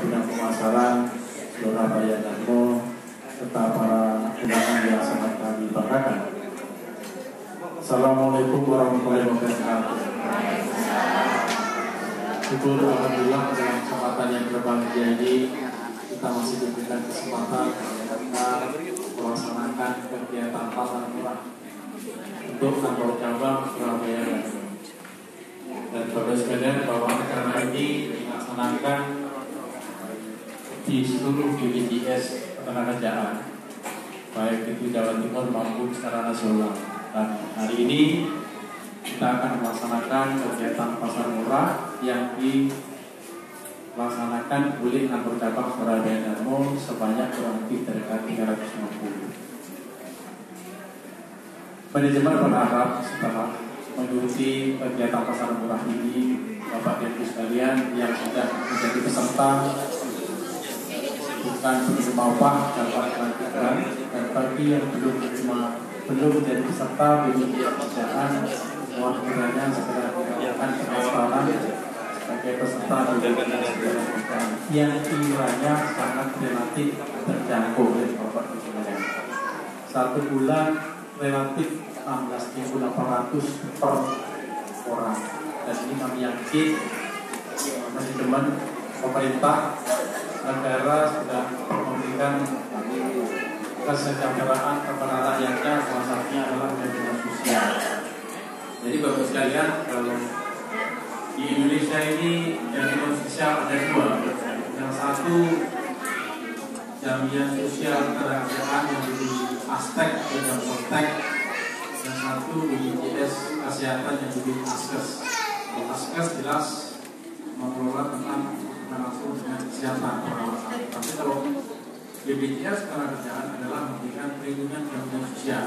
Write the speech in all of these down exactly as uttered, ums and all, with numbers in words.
bidang pemasaran Surabaya Darmo serta para undangan yang sangat kami banggakan. Assalamualaikum warahmatullahi wabarakatuh. Syukur alhamdulillah dalam kesempatan yang berbahagia ini kita masih diberikan kesempatan kita melaksanakan kegiatan pasar murah untuk kantor cabang Surabaya Darmo. Dan Bapak sekalian, bahwa acara ini dilaksanakan di seluruh B P J S Ketenagakerjaan, baik itu Jawa Timur maupun secara nasional. Dan hari ini kita akan melaksanakan kegiatan pasar murah yang dilaksanakan oleh kantor cabang Surabaya Darmo sebanyak kurang lebih dari tiga ratus lima puluh. Manajemen berharap setelah mengikuti kegiatan pasar murah ini, Bapak dan Ibu sekalian yang sudah menjadi peserta bukan penerima upah dapat melanjutkan, dan bagi yang belum menerima belum menjadi peserta B P J S Ketenagakerjaan, mohon kiranya segera dilakukan pendaftaran sebagai peserta B P J S Ketenagakerjaan yang kiranya sangat relatif terjangkau oleh Bapak dan Ibu sekalian. Satu bulan relatif enam belas ribu delapan ratus per orang, dan ini kami yakin manajemen pemerintah negara sudah memberikan kesejahteraan kepada rakyatnya, salah satunya adalah jaminan sosial. Jadi Bapak sekalian, kalau di Indonesia ini jaminan sosial ada dua. Yang satu jaminan sosial ketenagakerjaan yang di aspek dan kontek, yang satu B P J S kesehatan yang di Askes. Kalau Askes jelas mengelola tentang langsung dengan kesehatan perawatan. Tapi kalau B P J S Ketenagakerjaan adalah memberikan perlindungan jaminan sosial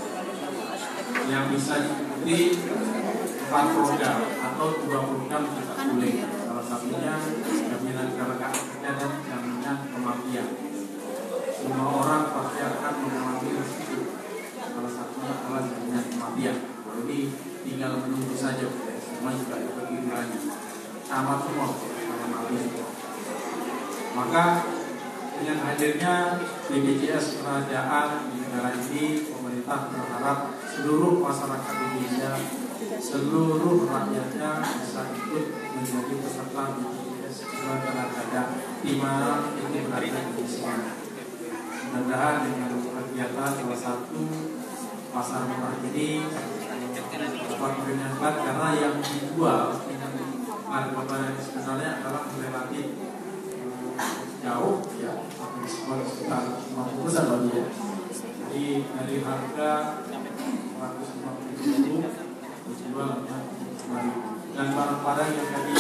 yang bisa diikuti empat program atau dua program tidak boleh. Salah satunya jaminan kerja dan jaminan kematian. Semua orang pasti akan mengalami resiko. Salah satunya adalah jaminan kematian. Jadi tinggal menunggu saja, semua juga begitu lagi. Sama semua, sama mati semua. Maka dengan hadirnya B P J S Ketenagakerjaan di negara ini, pemerintah berharap seluruh masyarakat Indonesia, seluruh rakyatnya bisa ikut menjadi peserta B P J S Ketenagakerjaan di mana ini berada di semuanya. Mudah-mudahan dengan kegiatan salah satu pasar murah ini dapat menyenangkan, karena yang dijual dengan harga yang sebenarnya adalah relatif jauh, ya, sekitar lima puluh persen lagi ya. Jadi dari harga seratus lima puluh ribu dijual hanya lima ribu. Dan barang-barang yang tadi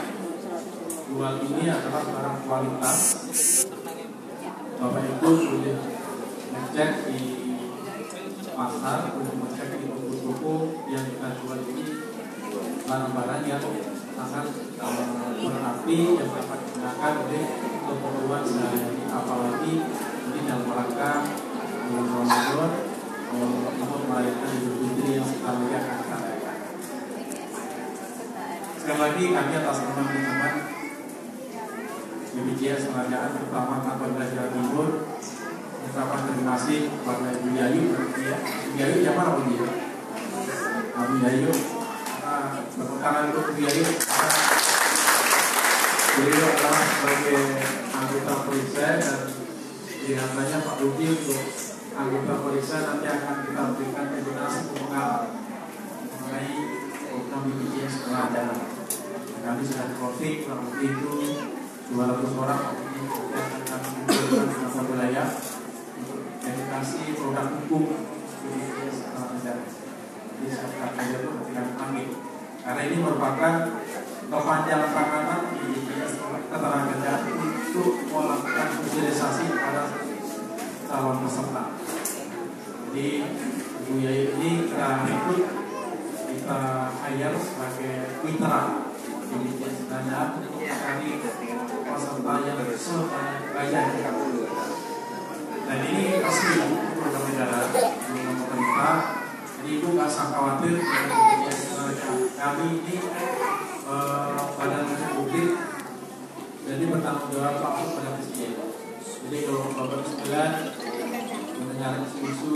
jual ini adalah barang kualitas. Bapak Ibu boleh ngecek di pasar, boleh ngecek di toko-toko yang kita jual ini barang-barang yang sangat berarti yang dapat digunakan oleh keperluan sehari-hari, apalagi ini dalam rangka bulan Ramadan untuk merayakan Idul Fitri yang sebentar lagi akan kita rayakan. Sekali lagi kami atas nama teman-teman B P J S Ketenagakerjaan terutama kantor Jawa Timur mengucapkan terima kasih kepada Ibu Yayu. Ibu Yayu yang mana Bu Yayu? Ibu Yayu, tepuk tangan untuk Ibu Yayu. Beliau adalah sebagai anggota Polisa, dan kelihatannya Pak Rudi untuk anggota Polisa nanti akan kita berikan edukasi pembekalan mengenai program B P J S Ketenagakerjaan. Kami sudah di-coaching kurang lebih itu dua ratus orang yang akan mengumpulkan di beberapa wilayah untuk edukasi produk hukum B P J S Ketenagakerjaan. Jadi saya katakan itu ketika kami, karena ini merupakan kepanjangan tanganan B P J S Ketenagakerjaan untuk melakukan sosialisasi kepada calon peserta. Jadi Ibu Yayu ini kita ikut, kita hire sebagai mitra B P J S Ketenagakerjaan untuk mencari peserta yang sebanyak-banyaknya. Dan ini resmi program negara dengan pemerintah. Jadi Ibu nggak usah khawatir dengan B P J S Ketenagakerjaan. Kami ini badan publik, jadi bertanggung jawab langsung pada presiden. Jadi kalau Bapak sekalian mendengar isu-isu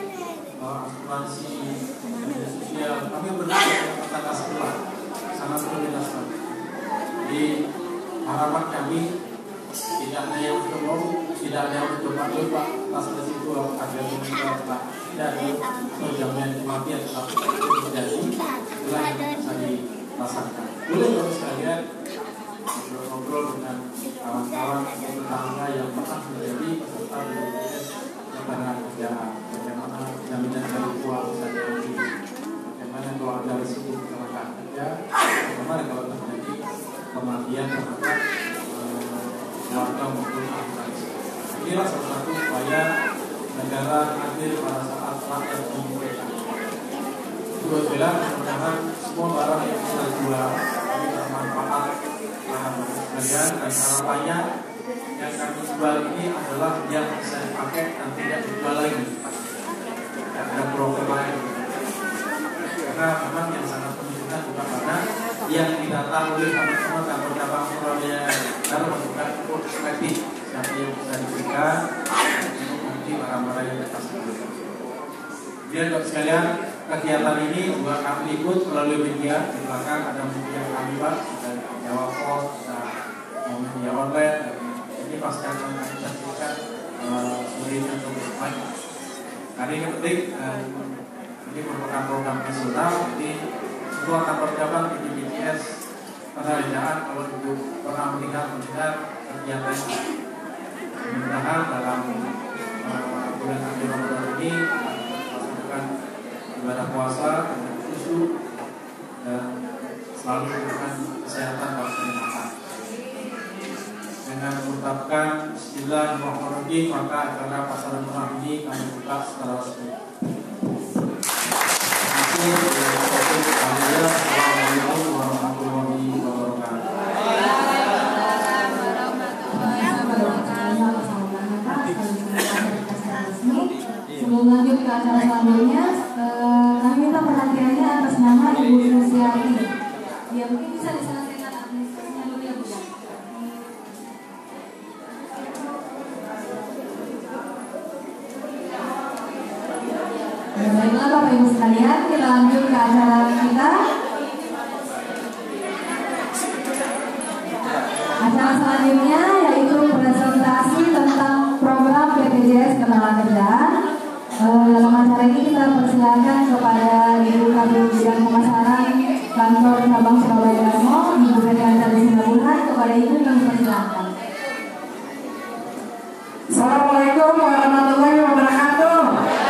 asuransi media sosial, kami berdua kata sebelah sangat berbeda sekali. Jadi harapan kami tidak ada yang berbohong, tidak ada yang bercoba-coba atas resiko agar kita tidak ada perjalanan kematian, tetapi terjadi itulah yang bisa dirasakan. Boleh Bapak sekalian ngobrol-ngobrol dengan kawan-kawan tetangga yang pernah menjadi peserta B P J S Ketenagakerjaan, bagaimana jaminan dari uang bisa diambil, bagaimana kalau ada risiko kecelakaan kerja, bagaimana kalau terjadi kematian terhadap keluarga maupun asuransi. Inilah salah satu upaya negara hadir pada saat rakyat membutuhkan. Dua bilang mudah-mudahan semua barang yang kita jual ini bermanfaat terhadap sekalian, dan harapannya yang kami jual ini adalah yang bisa dipakai dan tidak dijual lagi. Tidak ada broker lain. Karena memang yang sangat menunjukkan juga pada yang didatang oleh teman-teman kantor cabang Surabaya baru menunjukkan perspektif siapa yang bisa diberikan untuk membeli barang-barang yang kita sebutkan. Kemudian Bapak sekalian, kegiatan ini juga kami ikut melalui media. Di belakang ada media kami Pak, ada Jawa Pos, ada media online. Ini pasti akan kami sampaikan sendiri untuk bermain. Hari ini penting, ini merupakan program nasional. Jadi semua kantor cabang di B P J S Ketenagakerjaan kalau ibu pernah melihat melihat kegiatan ini, mudah-mudahan dalam uh, bulan akhir Ramadan ini melaksanakan ibadah puasa dengan khusyuk dan selalu melakukan kesehatan dan kenikmatan. Dengan mengucapkan Bismillahirrahmanirrahim, maka acara pasaran murah ini kami buka secara resmi. Assalamualaikum warahmatullahi wabarakatuh. Sebelum lanjut ke acara selanjutnya, kami minta perhatiannya atas nama Ibu Susiati. Ya mungkin bisa diselesaikan administrasinya dulu ya Bu. Baiklah Bapak Ibu sekalian, kita lanjut ke acara kita. Acara selanjutnya yaitu presentasi tentang program B P J S Ketenagakerjaan. E, dalam acara ini kita persilakan kepada Ibu Kabid Bidang Pemasaran Kantor Cabang Surabaya Darmo, Ibu Feriansa Singapura. Kepada Ibu kami persilakan. Assalamualaikum warahmatullahi wabarakatuh.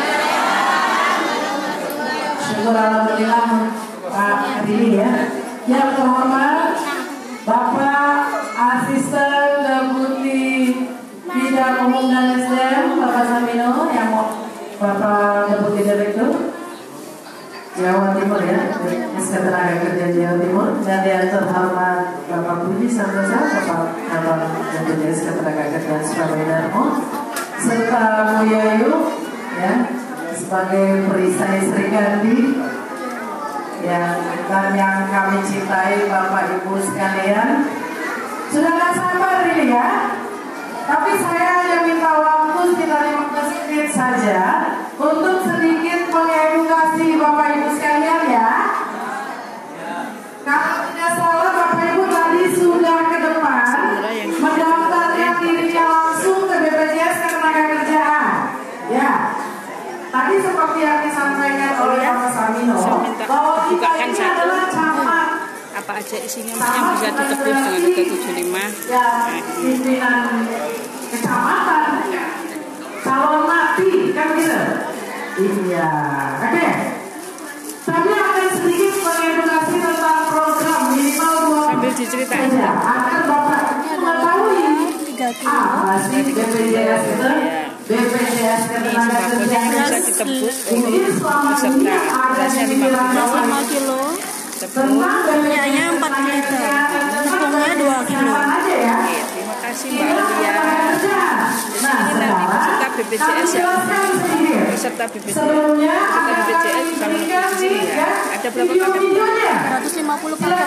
Syukur alhamdulillah Pak Adili ya. Yang terhormat Bapak Asisten Deputi Bidang Umum dan S D M Bapak Samino, yang Bapak Deputi Direktur Jawa Timur ya, Dinas Ketenagakerjaan Jawa Timur, dan yang terhormat Bapak Budi Santosa, Bapak Bapak Deputi Dinas Ketenagakerjaan Surabaya Darmo, serta Bu Yayu ya sebagai perisai Sri Kandi yang dan yang kami cintai Bapak Ibu sekalian. Sudah gak sabar ini ya, tapi saya hanya minta waktu sekitar lima belas menit saja untuk sedikit mengedukasi Bapak Ibu sekalian ya. Kalau tidak salah Bapak Ibu tadi sudah ke depan mendaftarkan dirinya langsung ke B P J S Ketenagakerjaan ya. Tadi seperti yang disampaikan oleh Bapak Samino bahwa kita ini adalah camat. Apa aja isinya yang bisa ditebus dengan harga tujuh puluh lima ya, pimpinan kecamatan calon mati kan gitu. Iya, oke okay. Tapi akan sedikit mengedukasi tentang program minimal dua sambil diceritain saja agar Bapak mengetahui apa sih B P J S itu. B P J S Ketenagakerjaan bisa ditebus ini selama ini ada di wilayah lima kilo. tentang Punyanya empat liter, tepungnya dua kilo. aja ya. Oke, terima kasih Mbak Lia. Nah, Ini nanti peserta B P J S ya. peserta B P J S. Sebelumnya Peserta B P J S bisa menuju sini ya. Ada berapa paket? dua ratus lima puluh paket.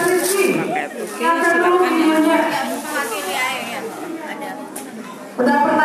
Paket. Oke, silakan. Udah